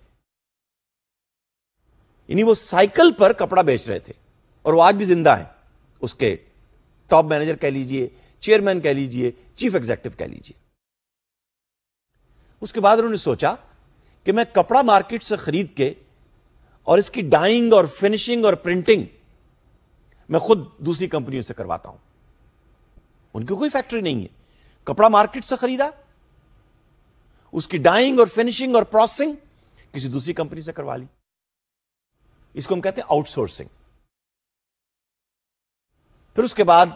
یعنی وہ سائیکل پر کپڑا بیچ رہے تھے اور وہ آج بھی زندہ ہیں. اس کے ٹاپ مینیجر کہہ لیجئے، چیئرمین کہہ لیجئے، چیف ایگزیکٹو کہہ لیجئے. اس کے بعد انہوں نے سوچا کہ میں کپڑا مارکیٹ سے خرید کے اور اس کی ڈائنگ اور فنشنگ اور پرنٹنگ میں خود دوسری کمپنیوں سے کرواتا ہوں. ان کی کوئی فیکٹری نہیں ہے, کپڑا مارکیٹ سے خریدا, اس کی ڈائنگ اور فنشنگ اور پروسیسنگ کسی دوسری کمپنی سے کروا لی. اس کو ہم کہتے ہیں آؤٹ سورسنگ. پھر اس کے بعد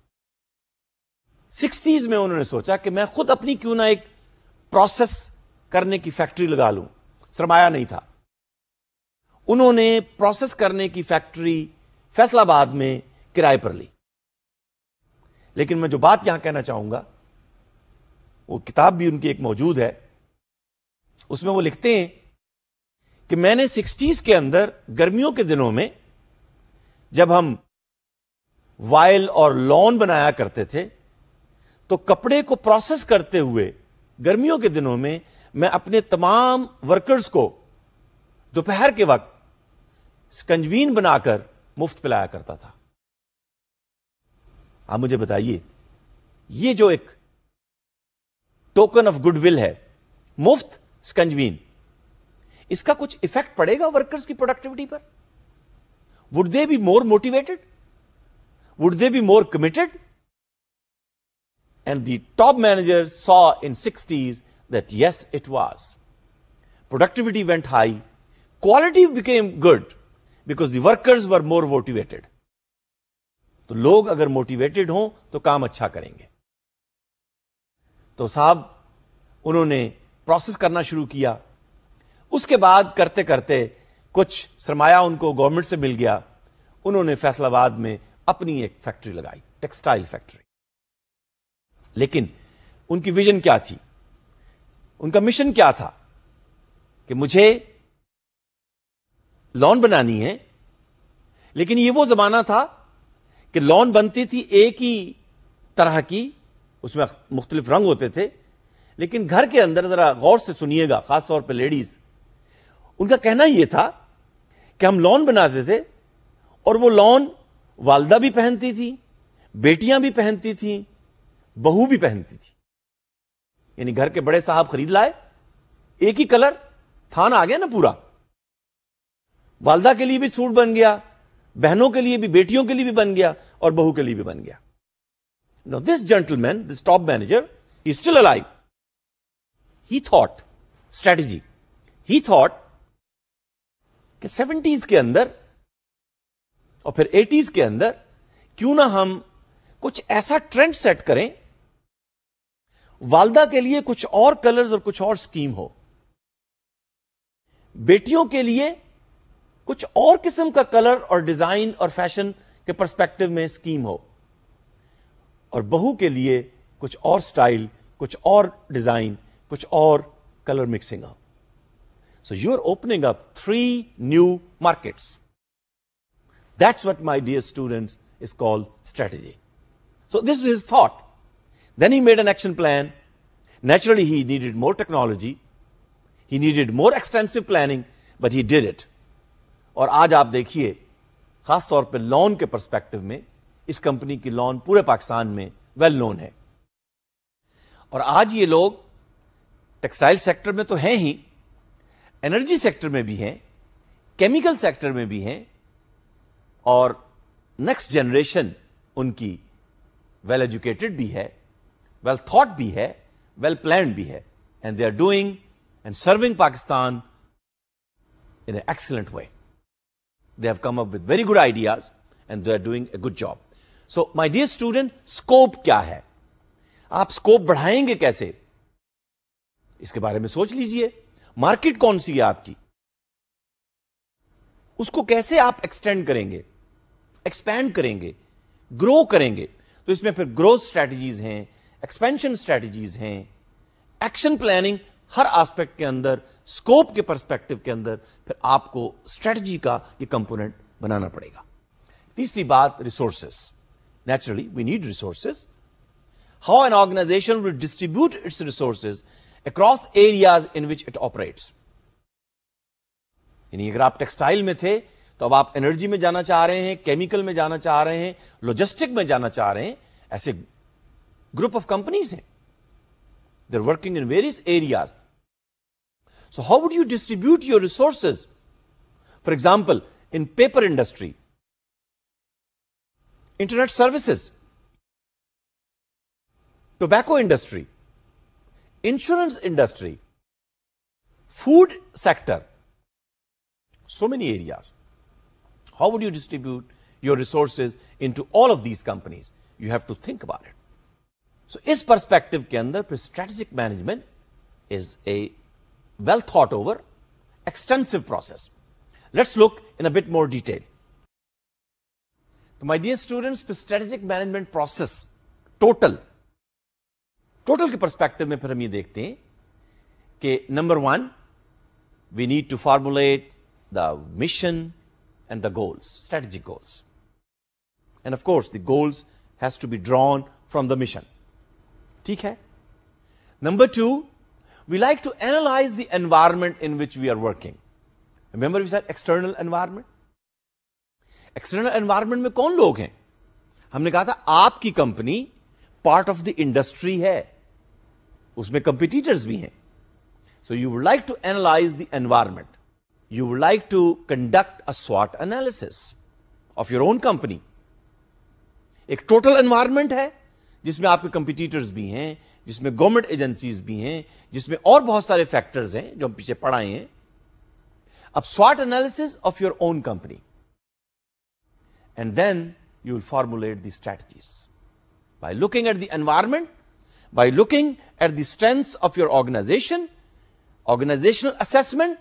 60s میں انہوں نے سوچا کہ میں خود اپنی کیوں نہ ایک پروسیس کرنے کی فیکٹری لگا لوں. سرمایہ نہیں تھا. انہوں نے پروسیس کرنے کی فیکٹری فیصل آباد میں کرائے پر لی. لیکن میں جو بات یہاں کہنا چاہوں گا, وہ کتاب بھی ان کی ایک موجود ہے, اس میں وہ لکھتے ہیں کہ میں نے 60s کے اندر گرمیوں کے دنوں میں جب ہم وائل اور لون بنایا کرتے تھے تو کپڑے کو پروسیس کرتے ہوئے گرمیوں کے دنوں میں میں اپنے تمام ورکرز کو دوپہر کے وقت سکنجوین بنا کر مفت پلایا کرتا تھا. آپ مجھے بتائیے, یہ جو ایک ٹوکن آف گڈ ول ہے, مفت سکنجوین, اس کا کچھ ایفیکٹ پڑے گا ورکرز کی پروڈکٹیوٹی پر؟ Would they be more motivated? Would they be more committed? And the top manager saw in 60s that yes, it was. Productivity went high, quality became good because the workers were more motivated. تو لوگ اگر motivated ہوں تو کام اچھا کریں گے. تو صاحب انہوں نے پروسیس کرنا شروع کیا. اس کے بعد کرتے کرتے کچھ سرمایہ ان کو گورنمنٹ سے مل گیا. انہوں نے فیصل آباد میں اپنی ایک فیکٹری لگائی, ٹیکسٹائل فیکٹری. لیکن ان کی ویژن کیا تھی, ان کا مشن کیا تھا کہ مجھے لون بنانی ہے. لیکن یہ وہ زمانہ تھا کہ لون بنتی تھی ایک ہی طرح کی, اس میں مختلف رنگ ہوتے تھے, لیکن گھر کے اندر ذرا غور سے سنیے گا, خاص طور پہ لیڈیز, ان کا کہنا یہ تھا کہ ہم لون بناتے تھے اور وہ لون والدہ بھی پہنتی تھی, بیٹیاں بھی پہنتی تھیں, بہو بھی پہنتی تھی. یعنی گھر کے بڑے صاحب خرید لائے, ایک ہی کلر, تھان آ گیا نا پورا. والدہ کے لیے بھی سوٹ بن گیا, بہنوں کے لیے بھی, بیٹیوں کے لیے بھی بن گیا, اور بہو کے لیے بھی بن گیا. Now this gentleman, this top manager, he is still alive. He thought strategy. He thought کہ 70s کے اندر اور پھر 80s کے اندر کیوں نہ ہم کچھ ایسا ٹرینڈ سیٹ کریں, والدہ کے لیے کچھ اور کلرز اور کچھ اور سکیم ہو, بیٹیوں کے لیے کچھ اور قسم کا کلر اور ڈیزائن اور فیشن کے پرسپیکٹو میں سکیم ہو, اور بہو کے لیے کچھ اور سٹائل, کچھ اور ڈیزائن, کچھ اور کلر مکسنگ ہو. So you're opening up 3 new markets. That's what, my dear students, is called strategy. So this is his thought. Then he made an action plan. Naturally, he needed more technology. He needed more extensive planning, but he did it. اور آج آپ دیکھیے, خاص طور پہ loan کے perspective میں, اس company کی لون پورے پاکستان میں ویل نون ہے. اور آج یہ لوگ ٹیکسٹائل سیکٹر میں تو ہیں ہی, انرجی سیکٹر میں بھی ہیں, کیمیکل سیکٹر میں بھی ہیں, اور نیکسٹ جنریشن ان کی ویل ایجوکیٹڈ بھی ہے, ویل تھاٹ بھی ہے, ویل پلانڈ بھی ہے, and they are doing and serving Pakistan in an excellent way. They have come up with very good ideas and they are doing a good job. So my dear student, scope کیا ہے, آپ scope بڑھائیں گے کیسے, اس کے بارے میں سوچ لیجئے. مارکیٹ کون سی ہے آپ کی, اس کو کیسے آپ ایکسٹینڈ کریں گے, ایکسپینڈ کریں گے, گرو کریں گے. تو اس میں پھر گروتھ اسٹریٹجیز ہیں, ایکسپینشن اسٹریٹجیز ہیں, ایکشن پلاننگ, ہر آسپیکٹ کے اندر, اسکوپ کے پرسپیکٹو کے اندر پھر آپ کو اسٹریٹجی کا یہ کمپوننٹ بنانا پڑے گا. تیسری بات, resources. Naturally we need resources. How an organization will distribute its resources across areas in which it operates. یعنی اگر آپ ٹیکسٹائل میں تھے تو اب آپ انرجی میں جانا چاہ رہے ہیں, کیمیکل میں جانا چاہ رہے ہیں, لاجسٹک میں جانا چاہ رہے ہیں, ایسے گروپ آف کمپنیز ہیں. They're working in various areas. So how would you distribute your resources? For example, in paper industry, internet services, tobacco industry, insurance industry, food sector, so many areas. How would you distribute your resources into all of these companies? You have to think about it. So इस perspective के अंदर फिर strategic management is a well thought over, extensive process. Let's look in a bit more detail. So my dear students, फिर strategic management process total के perspective में फिर हम ये देखते हैं कि number one, we need to formulate the mission and the goals, strategic goals. And of course, the goals has to be drawn from the mission. ठीक है? Number two, we like to analyze the environment in which we are working. Remember we said external environment? External environment में कौन लोग हैं? हमने कहा था आपकी company part of the industry है. उसमें competitors भी हैं. So you would like to analyze the environment. You would like to conduct a SWOT analysis of your own company. एक total environment है जिसमें आपके competitors भी हैं, जिसमें government agencies भी हैं, जिसमें और बहुत सारे factors हैं जो हम पीछे पढ़ाए हैं. अब SWOT analysis of your own company. And then you will formulate the strategies. By looking at the environment, by looking at the strengths of your organization, organizational assessment,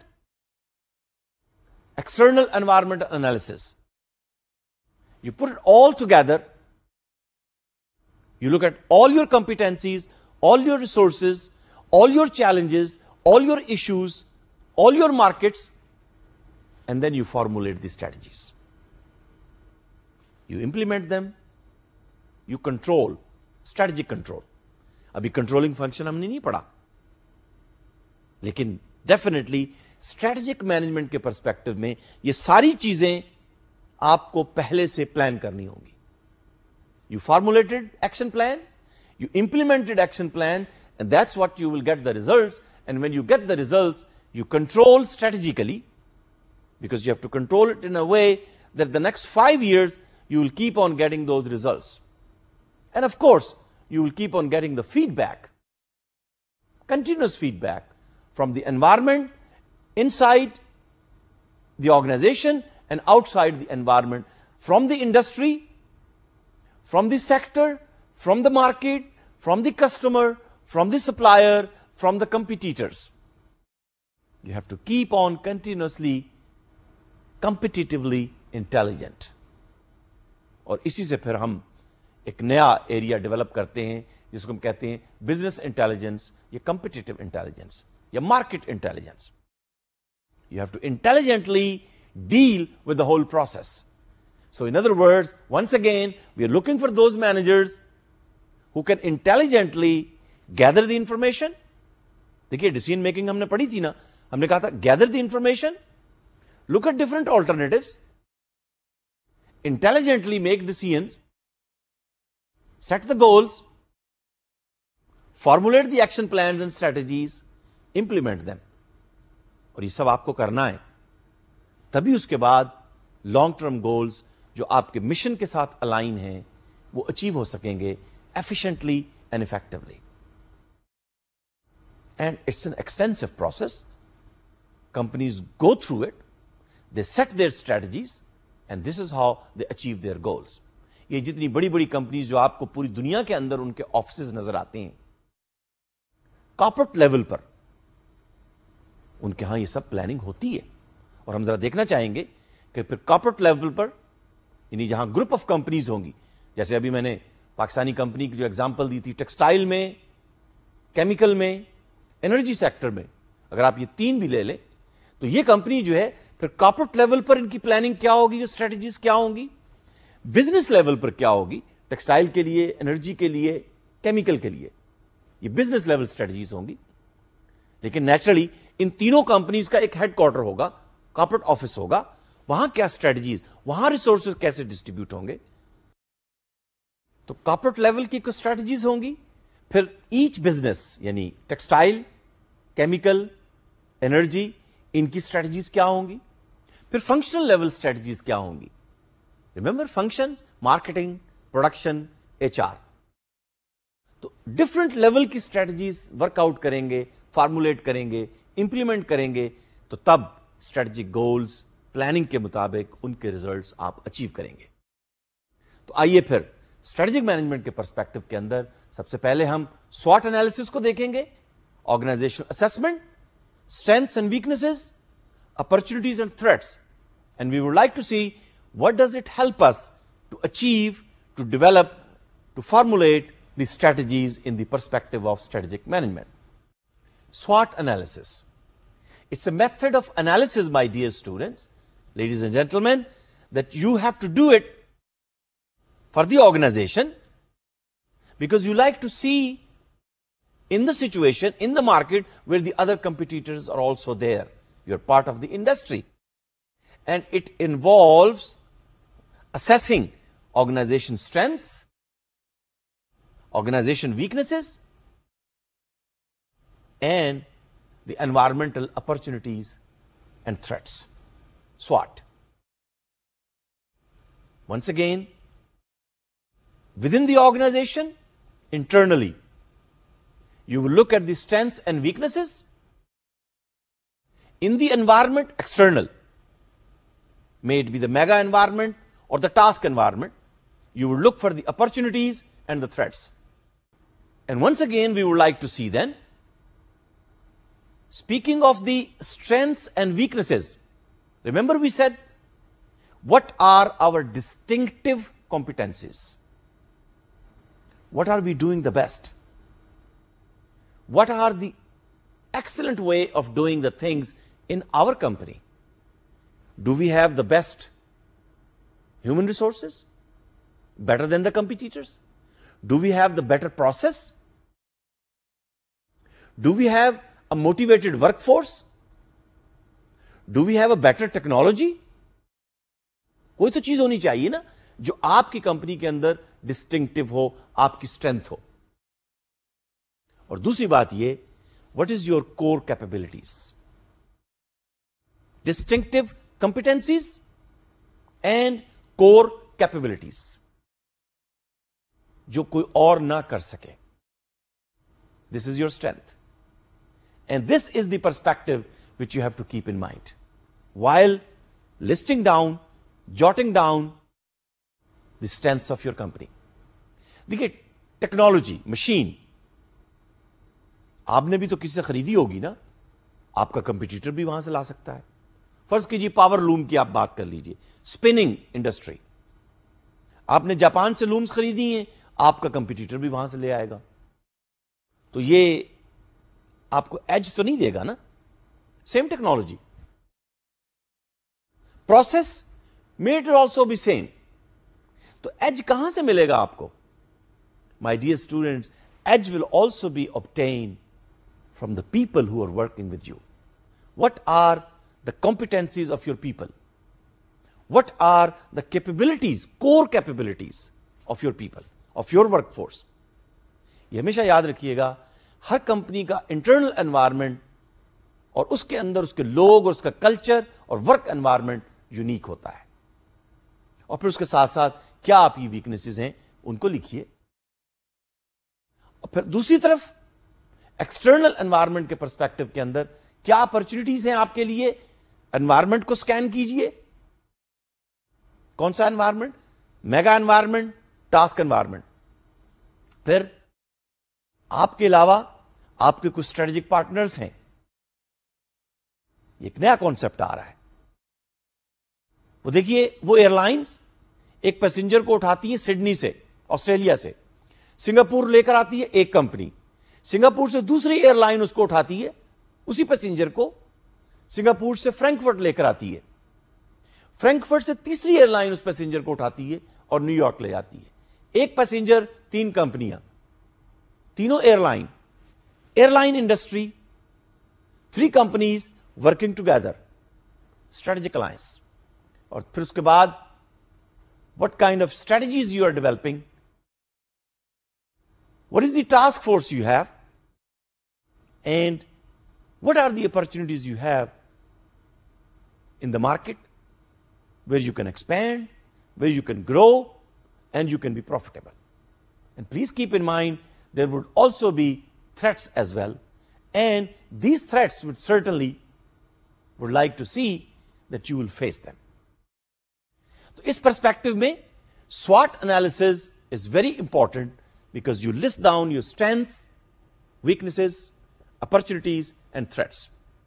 external environmental analysis. You put it all together. You look at all your competencies, all your resources, all your challenges, all your issues, all your markets, and then you formulate the strategies. You implement them, you control, strategic control. अभी controlling function हमने नहीं पढ़ा, लेकिन definitely strategic management के perspective में ये सारी चीजें आपको पहले से plan करनी होंगी. You formulated action plans, you implemented action plan, and that's what you will get the results. And when you get the results, you control strategically, because you have to control it in a way that the next 5 years you will keep on getting those results. And of course, you will keep on getting the feedback, continuous feedback from the environment, inside the organization and outside the environment, from the industry, from the sector, from the market, from the customer, from the supplier, from the competitors. You have to keep on continuously, competitively intelligent. और इसी से फिर हम एक नया area develop करते हैं जिसको हम कहते हैं बिजनेस इंटेलिजेंस या कॉम्पिटिटिव इंटेलिजेंस या market intelligence. You have to intelligently deal with the whole process. So in other words, once again, we are looking for those managers who can intelligently gather the information. देखिए decision making हमने पढ़ी थी ना, हमने कहा था gather the information, look at different alternatives, intelligently make decisions, set the goals, formulate the action plans and strategies, implement them. और ये सब आपको करना है. तभी उसके बाद लॉन्ग टर्म गोल्स जो आपके मिशन के साथ अलाइन हैं वो अचीव हो सकेंगे efficiently and effectively. And it's an extensive process. Companies go through it, they set their strategies, and this is how they achieve their goals. ये जितनी बड़ी बड़ी कंपनीज जो आपको पूरी दुनिया के अंदर उनके ऑफिसेज नजर आते हैं, कॉर्पोरेट लेवल पर उनके यहां ये सब प्लानिंग होती है. और हम जरा देखना चाहेंगे कि फिर कॉर्पोरेट लेवल पर यानी जहां ग्रुप ऑफ कंपनीज होंगी, जैसे अभी मैंने पाकिस्तानी कंपनी की जो एग्जांपल दी थी, टेक्सटाइल में, केमिकल में, एनर्जी सेक्टर में, अगर आप ये तीन भी ले लें तो ये कंपनी जो है फिर कॉर्पोरेट लेवल पर इनकी प्लानिंग क्या होगी, स्ट्रेटजीज क्या होंगी, बिजनेस लेवल पर क्या होगी, टेक्सटाइल के लिए, एनर्जी के लिए, केमिकल के लिए, ये बिजनेस लेवल स्ट्रेटजीज होंगी. लेकिन नेचुरली इन तीनों कंपनीज का एक हेडक्वार्टर होगा, कॉर्पोरेट ऑफिस होगा, वहां क्या स्ट्रेटजीज, वहां रिसोर्सेज कैसे डिस्ट्रीब्यूट होंगे. तो कॉर्पोरेट लेवल की कुछ स्ट्रेटजीज होंगी. फिर ईच बिजनेस यानी टेक्सटाइल, केमिकल, انرجی، ان کی اسٹریٹجیز کیا ہوں گی. پھر فنکشنل لیول اسٹریٹجیز کیا ہوں گی. Remember functions, marketing, production, HR. تو ڈفرنٹ لیول کی اسٹریٹجیز ورک آؤٹ کریں گے، فارمولیٹ کریں گے، امپلیمنٹ کریں گے، تو تب اسٹریٹجک گولز پلاننگ کے مطابق ان کے ریزلٹس آپ اچیو کریں گے. تو آئیے پھر اسٹریٹجک مینجمنٹ کے پرسپیکٹو کے اندر سب سے پہلے ہم SWOT انالیسس کو دیکھیں گے. Organisational assessment, strengths and weaknesses, opportunities and threats. And we would like to see what does it help us to achieve, to develop, to formulate the strategies in the perspective of strategic management. SWOT analysis. It's a method of analysis, my dear students, ladies and gentlemen, that you have to do it for the organization because you like to see in the situation, in the market where the other competitors are also there. You're part of the industry. And it involves assessing organization strengths, organization weaknesses, and the environmental opportunities and threats. SWOT. Once again, within the organization, internally, you will look at the strengths and weaknesses. In the environment, external, may it be the mega environment or the task environment, you would look for the opportunities and the threats. And once again, we would like to see then, speaking of the strengths and weaknesses, remember we said, what are our distinctive competencies? What are we doing the best? What are the excellent way of doing the things in our company? Do we have the best human resources? Better than the competitors? Do we have the better process? Do we have a motivated workforce? Do we have a better technology? کوئی تو چیز ہونی چاہیے نا جو آپ کی company کے اندر ڈسٹنکٹیو ہو، آپ کی اسٹرینتھ ہو. اور دوسری بات یہ، what is your core capabilities? Distinctive competencies and core capabilities جو کوئی اور نہ کر سکے. This is your strength. And this is the perspective which you have to keep in mind while listing down, jotting down the strengths of your company. دیکھیے technology, machine آپ نے بھی تو کسی سے خریدی ہوگی نا، آپ کا کمپیٹیٹر بھی وہاں سے لا سکتا ہے. فرض کیجیے پاور لوم کی آپ بات کر لیجیے، اسپننگ انڈسٹری، آپ نے جاپان سے لومز خریدی ہیں، آپ کا کمپیٹیٹر بھی وہاں سے لے آئے گا. تو یہ آپ کو ایج تو نہیں دے گا نا. Same technology, process may it also be same. تو ایج کہاں سے ملے گا آپ کو؟ My dear students, edge will also be obtained from the people who are working with you. What are the competencies of your people? What are the capabilities, core capabilities of your people, of your workforce? یہ ہمیشہ یاد رکھیے گا، ہر company کا internal environment اور اس کے اندر اس کے لوگ اور اس کا کلچر اور ورک انوائرمنٹ یونیک ہوتا ہے. اور پھر اس کے ساتھ ساتھ کیا آپ کی ویکنیسز ہیں ان کو لکھیے. اور پھر دوسری طرف ایکسٹرنل انوائرمنٹ کے پرسپیکٹو کے اندر کیا اپرچونیٹیز ہیں آپ کے لیے، انوائرمنٹ کو سکین کیجئے. کون سا environment? Mega environment, task environment. پھر آپ کے علاوہ آپ کے کچھ اسٹریٹجک پارٹنرز ہیں. ایک نیا کانسیپٹ آ رہا ہے. وہ دیکھیے، وہ ایئر لائنز ایک پیسنجر کو اٹھاتی ہے سڈنی سے، آسٹریلیا سے، سنگاپور لے کر آتی ہے ایک کمپنی، سنگاپور سے دوسری ایئر لائن اس کو اٹھاتی ہے، اسی پیسنجر کو سنگاپور سے فرینکفرٹ لے کر آتی ہے، فرینکفرٹ سے تیسری ایئر لائن اس پیسنجر کو اٹھاتی ہے اور نیو یارک لے جاتی ہے. ایک پیسنجر، تین کمپنیاں، تینوں airline industry, 3 companies working together, strategic alliance. اور پھر اس کے بعد what kind of strategies you are developing, what is the task force you have, and What are the opportunities you have in the market where you can expand, where you can grow, and you can be profitable? And please keep in mind, there would also be threats as well. And these threats would certainly like to see that you will face them. So, is perspective mein, SWOT analysis is very important because you list down your strengths, weaknesses, opportunities, and threats.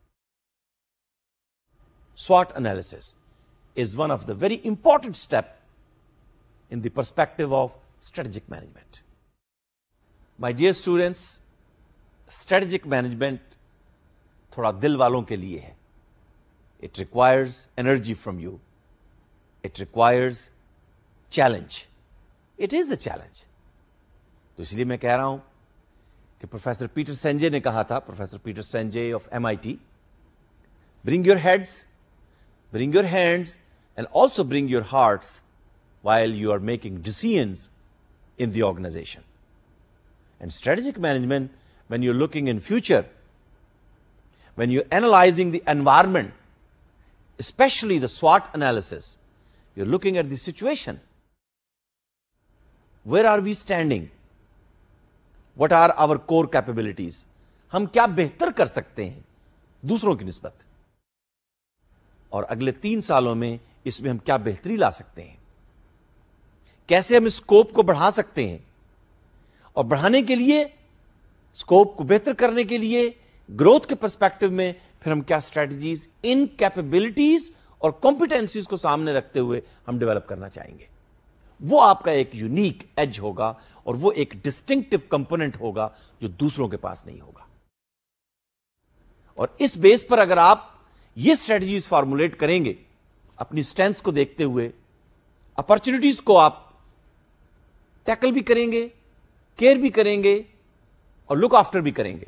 SWOT analysis is one of the very important steps in the perspective of strategic management. My dear students, strategic management thoda dil walon ke liye hai. It requires energy from you. It requires challenge. It is a challenge. تو اس لیے میں کہہ رہا ہوں کہ professor Peter Senge نے کہا تھا, professor Peter Senge of MIT, bring your heads, bring your hands, and also bring your hearts while you are making decisions in the organization. And strategic management, when you're looking in future, when you're analyzing the environment, especially the SWOT analysis, you're looking at the situation. Where are we standing? What are our core capabilities? ہم کیا بہتر کر سکتے ہیں دوسروں کی نسبت, اور اگلے 3 سالوں میں اس میں ہم کیا بہتری لا سکتے ہیں, کیسے ہم اسکوپ کو بڑھا سکتے ہیں, اور بڑھانے کے لیے, اسکوپ کو بہتر کرنے کے لیے, گروتھ کے پرسپیکٹو میں پھر ہم کیا اسٹریٹجیز ان کیپیبلٹیز اور کمپیٹنسیز کو سامنے رکھتے ہوئے ہم ڈیولپ کرنا چاہیں گے. وہ آپ کا ایک یونیک ایج ہوگا اور وہ ایک ڈسٹنکٹیو کمپوننٹ ہوگا جو دوسروں کے پاس نہیں ہوگا. اور اس بیس پر اگر آپ یہ اسٹریٹجیز فارمولیٹ کریں گے, اپنی اسٹرینتھس کو دیکھتے ہوئے اپرچونٹیز کو آپ ٹیکل بھی کریں گے, کیئر بھی کریں گے, اور لک آفٹر بھی کریں گے,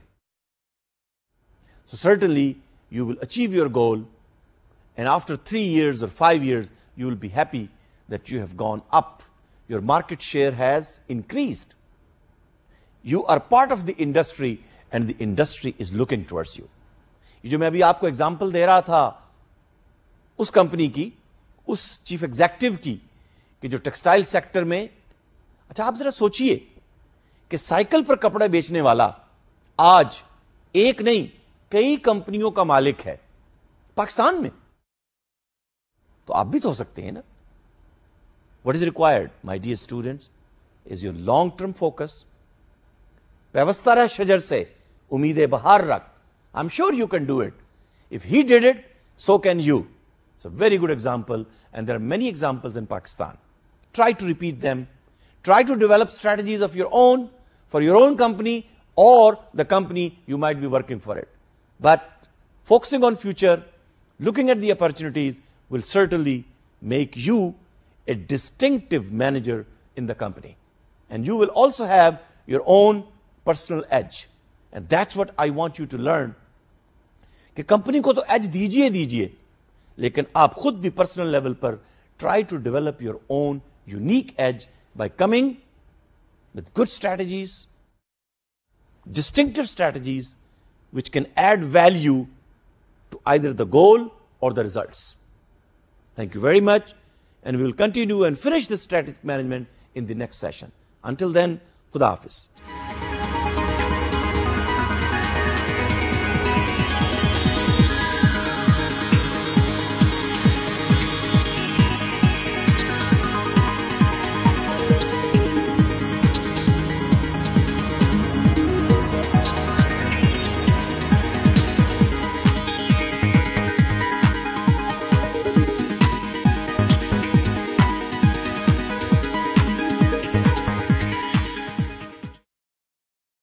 so certainly you will achieve your goal, and after 3 years or 5 years you will be happy that you have gone up, your market share has increased, you are part of the industry and the industry is looking towards you. یہ جو میں ابھی آپ کو example دے رہا تھا اس company کی, اس chief executive کی, کہ جو ٹیکسٹائل سیکٹر میں, اچھا آپ ذرا سوچئے کہ سائیکل پر کپڑے بیچنے والا آج ایک نہیں کئی کمپنیوں کا مالک ہے پاکستان میں, تو آپ بھی تو ہو سکتے ہیں نا. What is required, my dear students, is your long-term focus. پیوستہ رہ شجر سے امید بہار رکھ. I'm sure you can do it. If he did it, so can you. It's a very good example, and there are many examples in Pakistan. Try to repeat them. Try to develop strategies of your own, for your own company, or the company you might be working for it. But focusing on future, looking at the opportunities will certainly make you a distinctive manager in the company. And you will also have your own personal edge. And that's what I want you to learn. کہ company کو تو age دیجئے, لیکن آپ خود بھی personal level per try to develop your own unique edge by coming with good strategies, distinctive strategies, which can add value to either the goal or the results. Thank you very much, and we will continue and finish this strategic management in the next session. Until then, Khuda Hafiz.